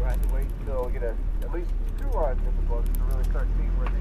have to wait until we get at least 2 lines in the books to really start seeing where things